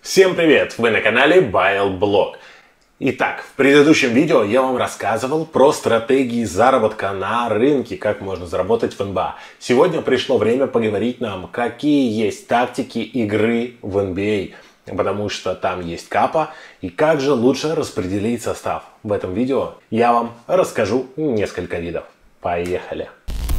Всем привет! Вы на канале BuildBlog. Итак, в предыдущем видео я вам рассказывал про стратегии заработка на рынке, как можно заработать в НБА. Сегодня пришло время поговорить нам, какие есть тактики игры в NBA, потому что там есть капа, и как же лучше распределить состав. В этом видео я вам расскажу несколько видов. Поехали!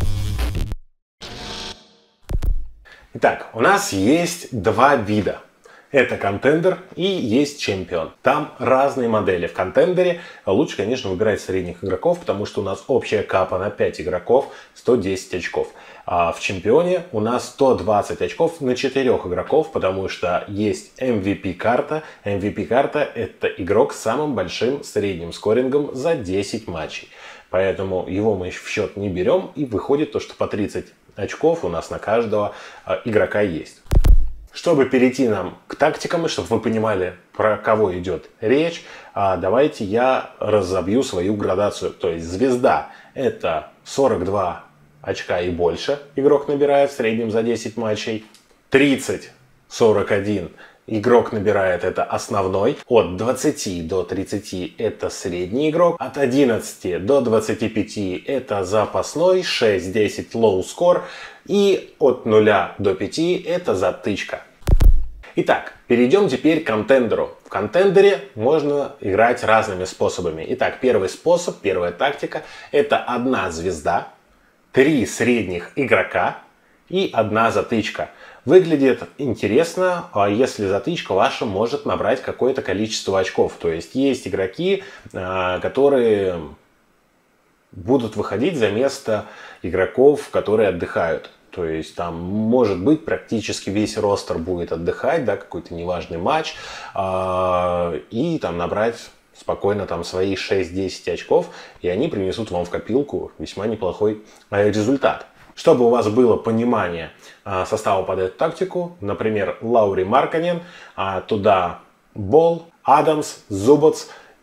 Итак, у нас есть два вида. Это контендер и есть чемпион. Там разные модели. В контендере лучше, конечно, выбирать средних игроков, потому что у нас общая капа на 5 игроков 110 очков. А в чемпионе у нас 120 очков на 4 игроков, потому что есть MVP-карта. MVP-карта – это игрок с самым большим средним скорингом за 10 матчей. Поэтому его мы в счет не берем, и выходит то, что по 30 очков у нас на каждого игрока есть. Чтобы перейти нам к тактикам, и чтобы вы понимали, про кого идет речь, давайте я разобью свою градацию. То есть звезда – это 42 очка и больше игрок набирает в среднем за 10 матчей. 30-41 игрок набирает, это основной. От 20 до 30 это средний игрок. От 11 до 25 это запасной. 6-10 low score. И от 0 до 5 это затычка. Итак, перейдем теперь к контендеру. В контендере можно играть разными способами. Итак, первый способ, первая тактика – это одна звезда, 3 средних игрока и одна затычка. Выглядит интересно, если затычка ваша может набрать какое-то количество очков. То есть есть игроки, которые будут выходить за место игроков, которые отдыхают. То есть там может быть практически весь ростер будет отдыхать, да, какой-то неважный матч, и там набрать спокойно там свои 6-10 очков, и они принесут вам в копилку весьма неплохой результат. Чтобы у вас было понимание состава под эту тактику, например, Лаури Маркканен, туда Бол, Адамс, Зубац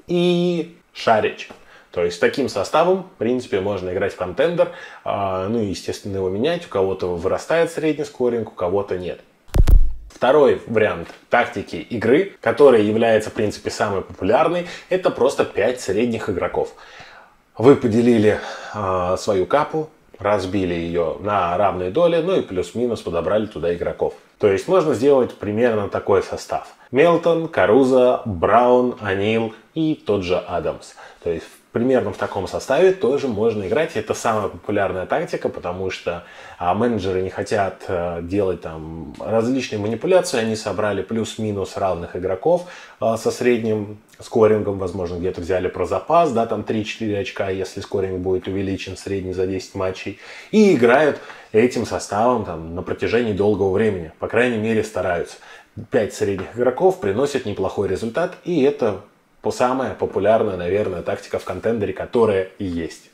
и Шарич. То есть таким составом, в принципе, можно играть в контендер, ну и, естественно, его менять. У кого-то вырастает средний скоринг, у кого-то нет. Второй вариант тактики игры, который является, в принципе, самый популярный, это просто 5 средних игроков. Вы поделили свою капу, разбили ее на равные доли, ну и плюс-минус подобрали туда игроков. То есть можно сделать примерно такой состав. Мелтон, Карузо, Браун, Анил и тот же Адамс. То есть примерно в таком составе тоже можно играть. Это самая популярная тактика, потому что менеджеры не хотят делать там различные манипуляции. Они собрали плюс-минус равных игроков со средним скорингом. Возможно, где-то взяли про запас, да, там 3-4 очка, если скоринг будет увеличен средний за 10 матчей. И играют этим составом там на протяжении долгого времени. По крайней мере, стараются. 5 средних игроков приносят неплохой результат, и это самая популярная, наверное, тактика в контендере, которая и есть.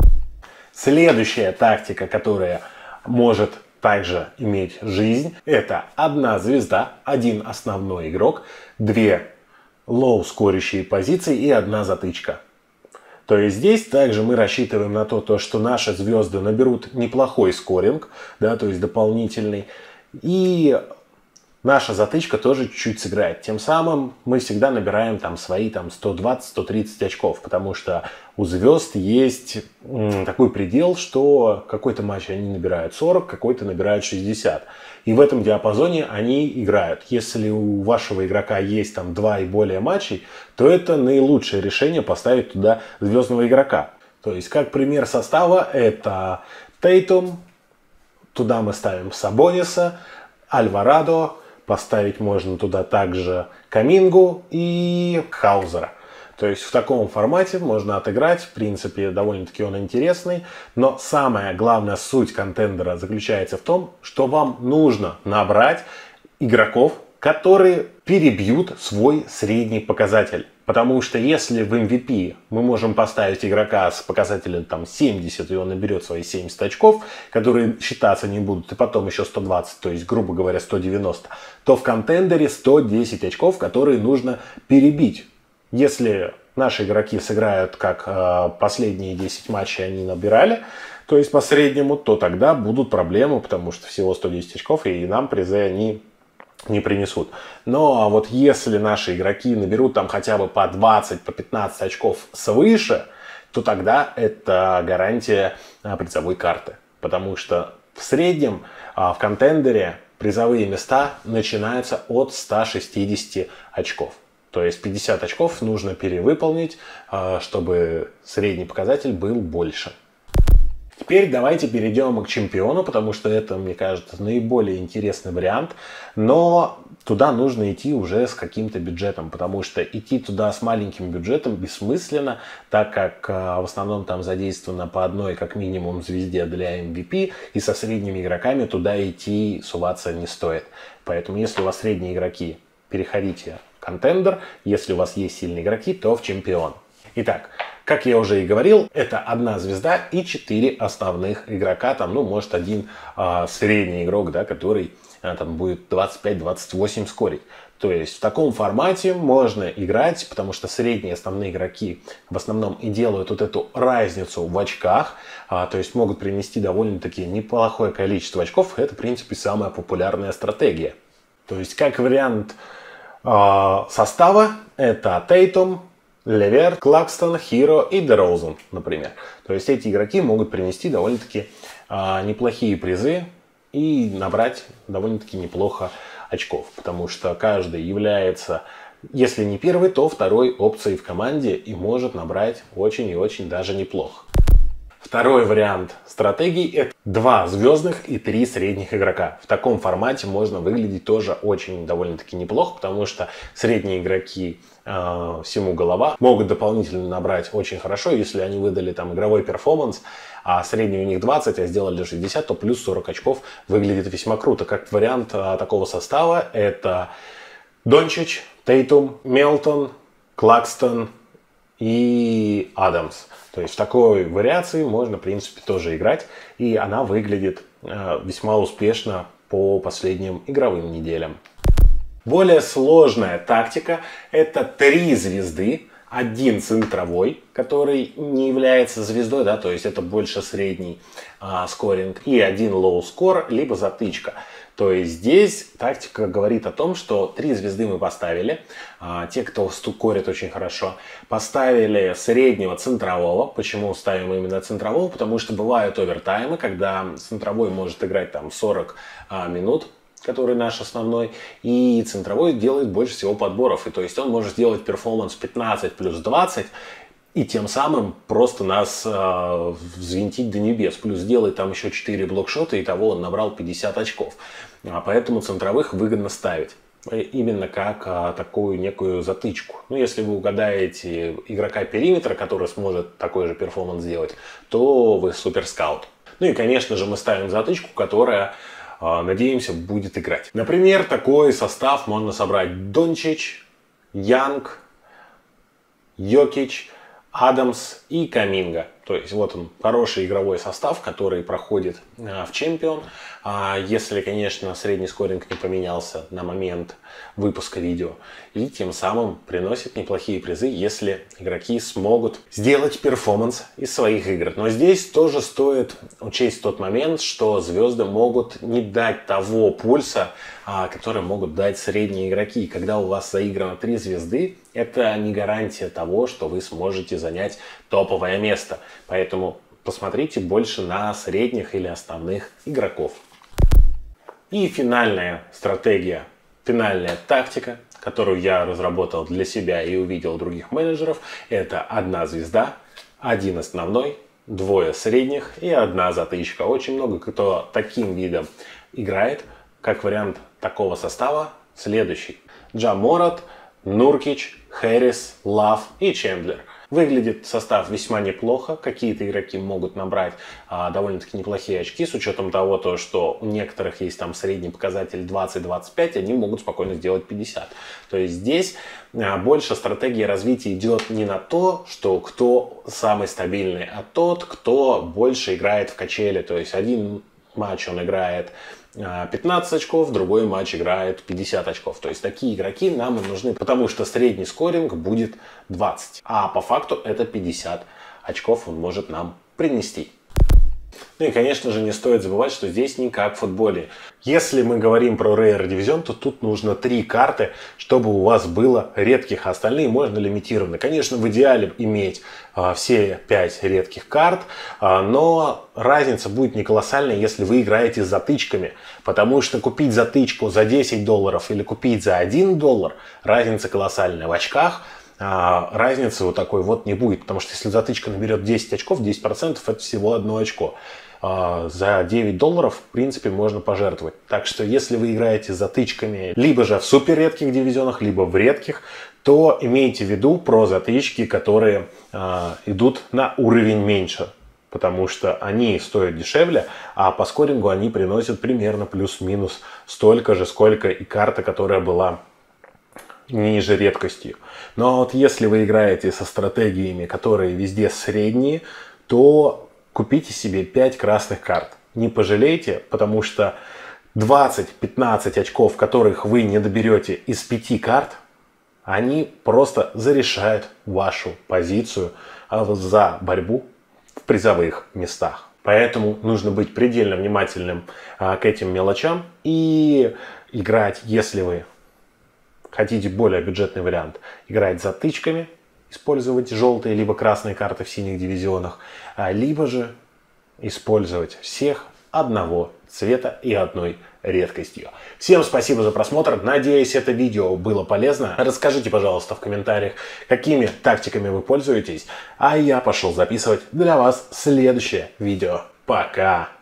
Следующая тактика, которая может также иметь жизнь, это одна звезда, один основной игрок, 2 лоу-скорящие позиции и одна затычка. То есть здесь также мы рассчитываем на то, что наши звезды наберут неплохой скоринг, да, то есть дополнительный, и наша затычка тоже чуть-чуть сыграет. Тем самым мы всегда набираем там свои там 120-130 очков, потому что у звезд есть такой предел, что какой-то матч они набирают 40, какой-то набирают 60. И в этом диапазоне они играют. Если у вашего игрока есть там 2 и более матчей, то это наилучшее решение поставить туда звездного игрока. То есть как пример состава это Тейтум, туда мы ставим Сабониса, Альварадо, поставить можно туда также Камингу и Хаузера. То есть в таком формате можно отыграть. В принципе, довольно-таки он интересный. Но самая главная суть контендера заключается в том, что вам нужно набрать игроков, которые перебьют свой средний показатель. Потому что если в MVP мы можем поставить игрока с показателем там 70, и он наберет свои 70 очков, которые считаться не будут, и потом еще 120, то есть, грубо говоря, 190, то в контендере 110 очков, которые нужно перебить. Если наши игроки сыграют, как последние 10 матчей они набирали, то есть по среднему, то тогда будут проблемы, потому что всего 110 очков, и нам призы они не принесут. Но вот если наши игроки наберут там хотя бы по 20, по 15 очков свыше, то тогда это гарантия призовой карты. Потому что в среднем в контендере призовые места начинаются от 160 очков. То есть 50 очков нужно перевыполнить, чтобы средний показатель был больше. Теперь давайте перейдем к чемпиону, потому что это, мне кажется, наиболее интересный вариант. Но туда нужно идти уже с каким-то бюджетом, потому что идти туда с маленьким бюджетом бессмысленно, так как в основном там задействовано по одной как минимум звезде для MVP, и со средними игроками туда идти, суваться не стоит. Поэтому если у вас средние игроки, переходите в контендер, если у вас есть сильные игроки, то в чемпион. Итак, как я уже и говорил, это одна звезда и 4 основных игрока. Там, ну, может, один средний игрок, да, который там будет 25-28 скорить. То есть в таком формате можно играть, потому что средние основные игроки в основном и делают вот эту разницу в очках. То есть могут принести довольно-таки неплохое количество очков. Это, в принципе, самая популярная стратегия. То есть как вариант состава это Тейтум, Леверт, Клакстон, Хиро и Дерозен, например. То есть эти игроки могут принести довольно-таки неплохие призы и набрать довольно-таки неплохо очков. Потому что каждый является, если не первой, то второй опцией в команде и может набрать очень и очень даже неплохо. Второй вариант стратегии – это 2 звездных и 3 средних игрока. В таком формате можно выглядеть тоже очень довольно-таки неплохо, потому что средние игроки всему голова могут дополнительно набрать очень хорошо. Если они выдали там игровой перформанс, а средний у них 20, а сделали 60, то плюс 40 очков выглядит весьма круто. Как вариант такого состава – это Дончич, Тейтум, Мелтон, Клакстон и Адамс. То есть в такой вариации можно, в принципе, тоже играть. И она выглядит весьма успешно по последним игровым неделям. Более сложная тактика – это 3 звезды, 1 центровой, который не является звездой, да, то есть это больше средний скоринг, и 1 low score, либо затычка. То есть здесь тактика говорит о том, что 3 звезды мы поставили, те, кто скорит очень хорошо, поставили среднего центрового. Почему ставим именно центрового? Потому что бывают овертаймы, когда центровой может играть там 40 минут, который наш основной, и центровой делает больше всего подборов. И то есть он может сделать перформанс 15 плюс 20, и тем самым просто нас взвинтить до небес. Плюс сделать там еще 4 блокшота, и того он набрал 50 очков. Поэтому центровых выгодно ставить. Именно как такую некую затычку. Ну, если вы угадаете игрока периметра, который сможет такой же перформанс сделать, то вы суперскаут. Ну и, конечно же, мы ставим затычку, которая, надеемся, будет играть. Например, такой состав можно собрать: Дончич, Янг, Йокич, Адамс и Каминга. То есть вот он, хороший игровой состав, который проходит в чемпион. Если, конечно, средний скоринг не поменялся на момент выпуска видео. И тем самым приносит неплохие призы, если игроки смогут сделать перформанс из своих игр. Но здесь тоже стоит учесть тот момент, что звезды могут не дать того пульса, который могут дать средние игроки. И когда у вас заиграно 3 звезды, это не гарантия того, что вы сможете занять топовое место. Поэтому посмотрите больше на средних или основных игроков. И финальная стратегия, финальная тактика, которую я разработал для себя и увидел у других менеджеров, это 1 звезда, 1 основной, 2 средних и 1 затычка. Очень много кто таким видом играет. Как вариант такого состава следующий: Джа Морат, Нуркич, Хэрис, Лав и Чендлер. Выглядит состав весьма неплохо. Какие-то игроки могут набрать довольно-таки неплохие очки, с учетом того, что у некоторых есть там средний показатель 20-25, они могут спокойно сделать 50. То есть здесь больше стратегия развития идет не на то, что кто самый стабильный, а тот, кто больше играет в качели. То есть один матч он играет 15 очков, другой матч играет 50 очков. То есть такие игроки нам и нужны, потому что средний скоринг будет 20, а по факту это 50 очков он может нам принести. Ну и, конечно же, не стоит забывать, что здесь не как в футболе. Если мы говорим про Rare Division, то тут нужно 3 карты, чтобы у вас было редких, а остальные можно лимитированно. Конечно, в идеале иметь все 5 редких карт, но разница будет не колоссальная, если вы играете с затычками. Потому что купить затычку за $10 или купить за $1, разница колоссальная. В очках разницы вот такой вот не будет. Потому что если затычка наберет 10 очков, 10% это всего 1 очко. За $9, в принципе, можно пожертвовать. Так что, если вы играете с затычками либо же в супер редких дивизионах, либо в редких, то имейте в виду про затычки, которые идут на уровень меньше. Потому что они стоят дешевле, а по скорингу они приносят примерно плюс-минус столько же, сколько и карта, которая была ниже редкостью. Но вот если вы играете со стратегиями, которые везде средние, то купите себе 5 красных карт. Не пожалейте, потому что 20-15 очков, которых вы не доберете из 5 карт, они просто зарешают вашу позицию за борьбу в призовых местах. Поэтому нужно быть предельно внимательным к этим мелочам и играть, если вы хотите более бюджетный вариант, играть затычками, использовать желтые либо красные карты в синих дивизионах, либо же использовать всех одного цвета и одной редкостью. Всем спасибо за просмотр. Надеюсь, это видео было полезно. Расскажите, пожалуйста, в комментариях, какими тактиками вы пользуетесь. А я пошел записывать для вас следующее видео. Пока!